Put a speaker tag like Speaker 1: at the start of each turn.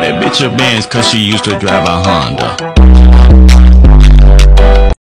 Speaker 1: that bitch a Benz cause she used to drive a Honda.